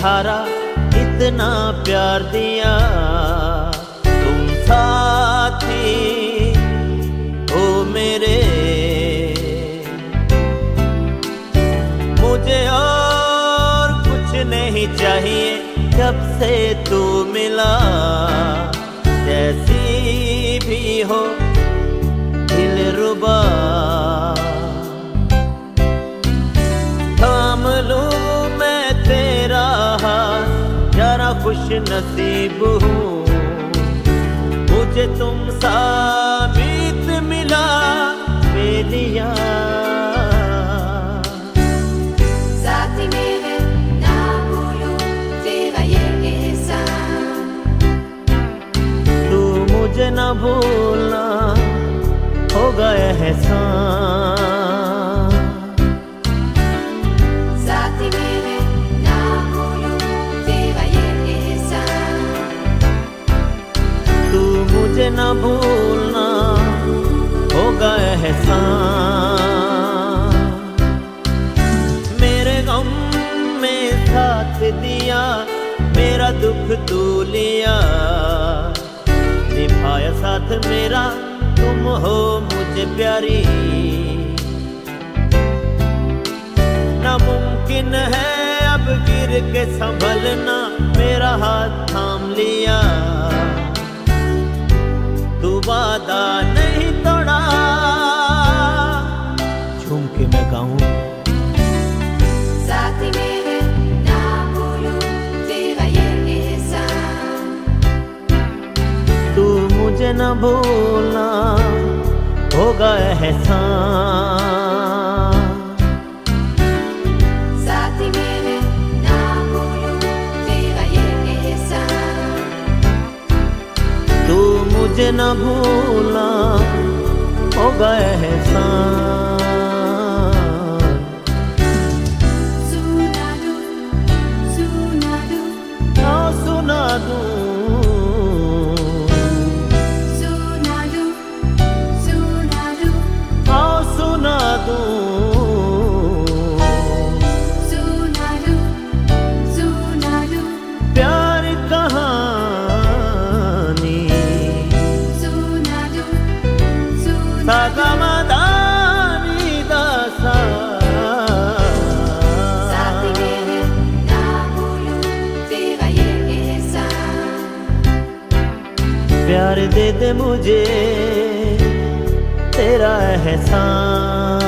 सहारा, इतना प्यार दिया। तुम साथी हो मेरे, मुझे और कुछ नहीं चाहिए। जब से तू मिला, जैसी भी हो दिलरुबा, थाम लूं मैं तेरा हाथ, जरा खुश नसीब हूँ। मुझे तुम साबित मिला बेलिया। साथी मेरे ना भूलूं तेरा ये एहसान, तू मुझे ना भूलना होगा एहसान। साथी मेरे ना भूलूं तेरा ये एहसान, तू मुझे ना भूलना होगा एहसान। मेरे गम में साथ दिया, मेरा दुख तू लिया। निभाया साथ मेरा, तुम हो मुझे प्यारी। नामुमकिन है अब गिर के संभलना, मेरा हाथ थाम लिया। तू वादा नहीं तोड़ा, झूम के मैं गाऊं। साथी मेरे ना भूलूं तेरा ये एहसान, तू मुझे न भूलना होगा एहसान। साथी मेरे ना भूलूं तेरा ये एहसान, तू मुझे न भूलना होगा एहसान। सुना दूं, सुना दूं, हाँ सुना दूं, सुना दूं, सुना दूं, हाँ सुना दूं। सुना दूं, सुना दूं, प्यार कहानी सुना दूं, सुना सागमदानी दासा। साथी मेरे ना भूलूं तेरा ये एहसान, प्यार दे दे मुझे तेरा एहसान।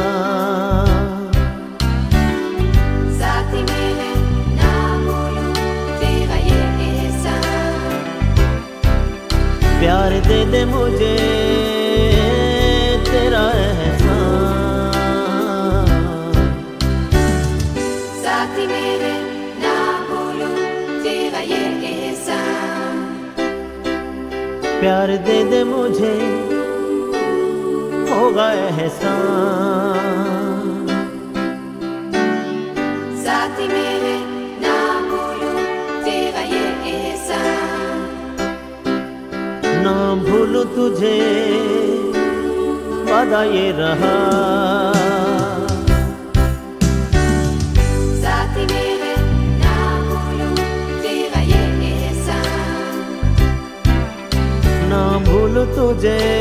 साथी मेरे ना भूलूं तेरा ये एहसान, प्यार दे दे मुझे तेरा एहसान। साथी मेरे ना भूलूं तेरा ये एहसान, प्यार दे दे मुझे होगा एहसान। साथी मेरे ना भूलूं तेरा ये एहसान, ना भूलूं तुझे वादा ये रहा। साथी मेरे ना भूलूं तेरा ये एहसान, ना भूलूं तुझे